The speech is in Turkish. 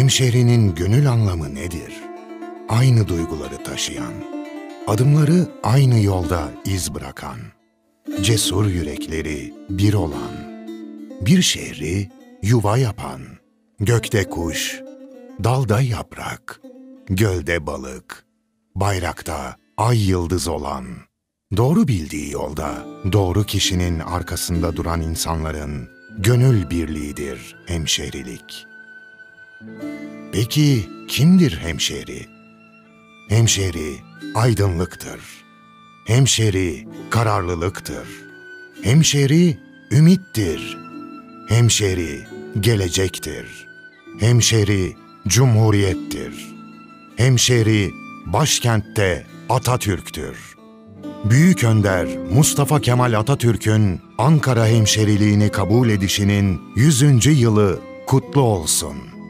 Hemşehrinin gönül anlamı nedir? Aynı duyguları taşıyan, adımları aynı yolda iz bırakan, cesur yürekleri bir olan, bir şehri yuva yapan, gökte kuş, dalda yaprak, gölde balık, bayrakta ay yıldız olan, doğru bildiği yolda, doğru kişinin arkasında duran insanların gönül birliğidir hemşehrilik. Peki kimdir hemşehri? Hemşehri aydınlıktır. Hemşehri kararlılıktır. Hemşehri ümittir. Hemşehri gelecektir. Hemşehri cumhuriyettir. Hemşehri başkentte Atatürk'tür. Büyük Önder Mustafa Kemal Atatürk'ün Ankara hemşehriliğini kabul edişinin 100. yılı kutlu olsun.